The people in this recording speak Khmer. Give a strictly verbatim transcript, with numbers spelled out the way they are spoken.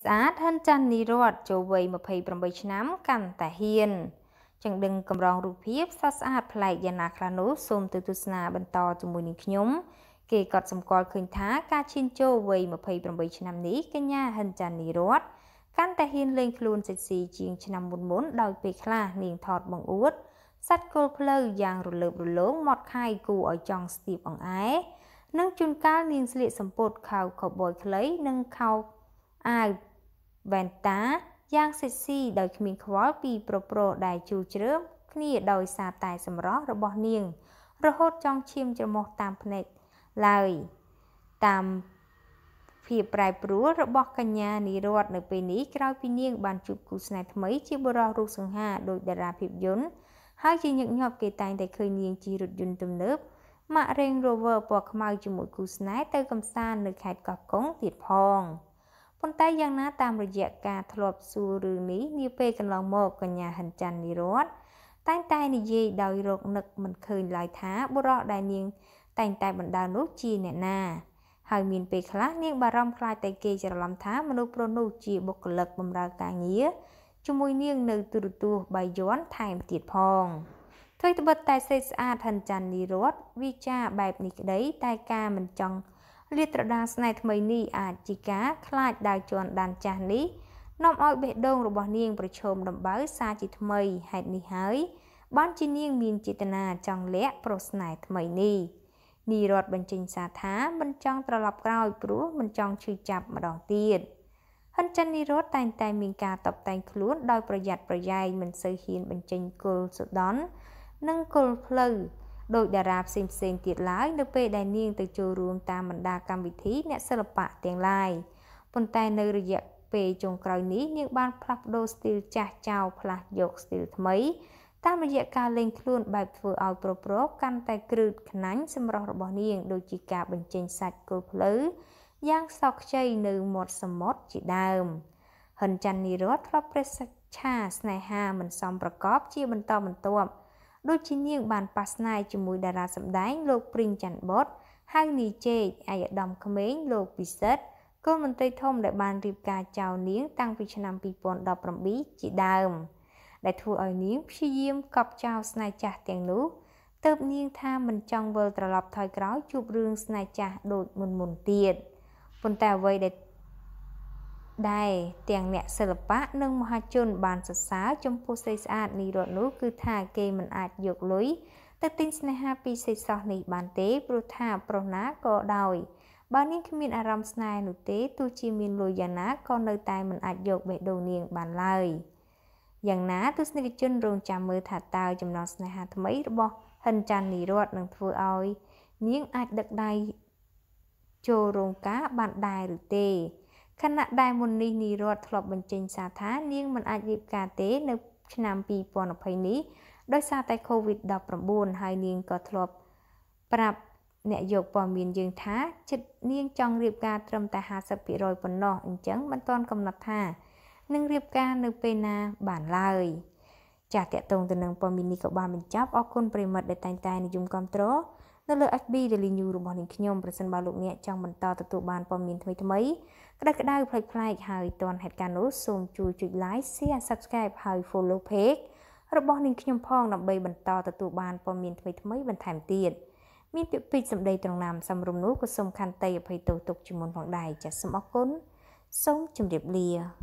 ស្អាតហិនចាន់នីរតចូលវ័យยี่สิบแปดឆ្នាំកាន់តែហ៊ានចឹងដឹងកម្រងរូបភាពស្អាតស្អាតប្លែកយ៉ាងណាខ្លះនោះសូមទៅទស្សនាបន្តជាមួយនឹងខ្ញុំគេក៏សម្គាល់ឃើញថាការឈានចូលវ័យยี่สิบแปดឆ្នាំនេះកញ្ញាហិនចាន់នីរតកាន់តែហ៊ានលេងខ្លួនសិចស៊ីជាងឆ្នាំមុនមុនដោយពេលខ្លះនាងថតបង្អួតសាច់គល់ផ្លូវយ៉ាងរលើបរលោងមាត់ខាយគួរឲ្យចង់ស្ទាបអង្អែនិងជួនកាលនាងស្លៀកសម្ពុតខោខូវប៊យខ្លីនិងខោអាវវ៉ែនតាយ៉ាងសិចស៊ីដោយគ្មានខ្វល់ពីប្រប្រួលដែលជួជ្រើមគ្នាដោយសារតែសម្រស់របស់នាងរហូតចង់ឈាមច្រមុះតាមភ្នែកឡើយតាមភាពប្រែប្រួលរបស់កញ្ញានីរតនៅពេលនេះក្រោយពីនាងបានជួបគូស្នេហ៍ថ្មីជាបុរសរូបសង្ហាដោយតារាភាពយន្តហើយជាញឹកញាប់គេតែងតែឃើញនាងជិះរថយន្តទំនើប ម៉ាក Range Rover ពណ៌ខ្មៅជាមួយគូស្នេហ៍ទៅកំសាន្តនៅខេត្តកោះកុងទៀតផងប៉ុន្តែយ៉ាងណាតាមរយៈការធ្លាប់សួររឿងនេះនាពេលកន្លងមកកញ្ញាហិនចាន់នីរតតែងតែនិយាយដោយរកនឹកមិនឃើញឡើយថាបុរសដែលនាងតែងតែបណ្ដាលនោះជាអ្នកណាហើយមានពេលខ្លះនាងបារម្ភខ្លាចតែគេច្រឡំថាមនុស្សប្រុសនោះជាបុគ្គលិកបម្រើការងារជាមួយនាងនៅទូរទស្សន៍បាយ័នថែមទៀតផងធ្វើត្បិតតែសេចស្អាតហិនចាន់នីរតវិចារបែបនេះក្តីតែការមិនចង់លាតត្រដាងស្នេហ៍ថ្មីនេះអាចជាការខ្លាចដើរជន់ដានចាស់នេះនាំឲ្យបេះដូងរបស់នាងប្រឈមដំបៅសារជាថ្មីហេតុនេះហើយបានជានាងមានចេតនាចង់លាក់ប្រុសស្នេហ៍ថ្មីនេះនីរតបញ្ចេញសារថាមិនចង់ត្រឡប់ក្រោយព្រោះមិនចង់ឈឺចាប់ម្ដងទៀតហិនចាន់នីរតតែងតែមានការតបតែងខ្លួនដោយប្រយ័ត្នប្រយែងមិនសូវហ៊ានបញ្ចេញគល់សុដន់និងគល់ផ្លូវដោយតារាផ្សេងផ្សេងទៀតឡើយនៅពេលដែលនាងទៅចូលរួមតាមបណ្ដាកម្មវិធីអ្នកសិល្បៈទាំងឡាយប៉ុន្តែនៅរយៈពេលចុងក្រោយនេះនាងបានផ្លាស់ប្ដូរស្ទីលចាស់ចោលផ្លាស់យកស្ទីលថ្មីតាមរយៈការលេងខ្លួនបែបធ្វើឲ្យប្រុសប្រុសកាន់តែគ្រឺតខ្នាញ់សម្រស់របស់នាងដូចជាការបញ្ចេញសាច់គល់ផ្លូវយ៉ាងសោកខ្ចីនៅមាត់សមុទ្រជាដើមហិនចាន់នីរតធ្លាប់ប្រេះឆាស្នេហាមិនសមប្រកបជាបន្តបន្ទាប់ដូចជានាងបានប៉ះស្នេហ៍ជាមួយតារាសម្ដែងលោកព្រីងច័ន្ទបុតហៅនីជេកឯកឧត្តមក្មេងលោកពិសិដ្ឋកូនមន្ត្រីធំដែលបានរៀបការចោលនាងតាំងពីឆ្នាំពីរពាន់ដប់ប្រាំពីរជាដើមដែលធ្វើឲ្យនាងព្យាយាមកប់ចោលស្នេហ៍ចាស់ទាំងនោះទើបនាងថាមិនចង់វិលត្រឡប់ថយក្រោយជួបរឿងស្នេហ៍ចាស់ដូចមុនមុនទៀតប៉ុន្តែអ្វីដែលដែលទាំងអ្នកសិល្បៈនិងមហាជនបានសរសើរចំពោះស្រីស្អាតនីរតនោះគឺថាគេមិនអាចយកលុយទៅទិញស្នេហាពីស្រីសោះនេះបានទេព្រោះថាប្រុសណាក៏ដោយបើនាងគ្មានអារម្មណ៍ស្នេហ៍នោះទេទោះជាមានលុយយ៉ាងណាក៏នៅតែមិនអាចយកបេះដូងនាងបានឡើយយ៉ាងណាទស្សនិកជនរងចាំមើលថាតើចំណងស្នេហាថ្មីរបស់ហិនចាន់នីរតនឹងធ្វើឲ្យនាងអាចដឹកដៃចូលរោងការបានដែរឬទេខណៈដែលមុននេះនីរតធ្លាប់បញ្ចេញសារថានាងមិនអាចរៀបការទេនៅឆ្នាំពីរពាន់ยี่สิบនេះដោយសារតែ កូវីដ ដប់ប្រាំបួន ហើយនាងក៏ធ្លាប់ប្រាប់អ្នកយកព័ត៌មានយើងថាចិត្តនាងចង់រៀបការត្រឹមតែห้าสิบភាគរយ ប៉ុណ្ណោះអញ្ចឹងមិនទាន់កំណត់ថានឹងរៀបការនៅពេលណាបានឡើយចាស់តាក់ទងទៅនឹងព័ត៌មាននេះក៏បានបញ្ចប់អរគុណប្រិមិត្តដែលតែងតែនិយមគាំទ្រនៅលើ เอฟ บี Daily News របស់នាងខ្ញុំប្រសិនបើលោកអ្នកចង់បន្តទទួលបានព័ត៌មានថ្មីៗក្តៅក្តៅប្លែកប្លែកហើយទាន់ហេតុការណ៍នោះសូមជួយចុច Like Share Subscribe ហើយ Follow Page របស់នាងខ្ញុំផងដើម្បីបន្តទទួលបានព័ត៌មានថ្មីៗបន្ថែមទៀតមានពាក្យពេចន៍សម្ដីត្រង់ណាមសំរុំនោះក៏សូមខន្តីអភ័យទោសទុកជាមុនផងដែរចាសសូមអរគុណសូមជម្រាបលា